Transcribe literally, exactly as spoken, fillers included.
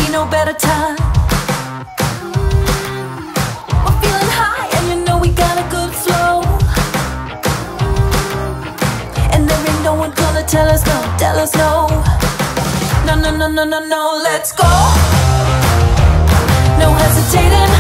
ain't no better time. We're feeling high and you know we got a good flow. And there ain't no one gonna tell us no, tell us no. No, no, no, no, no, no, let's go. No hesitating.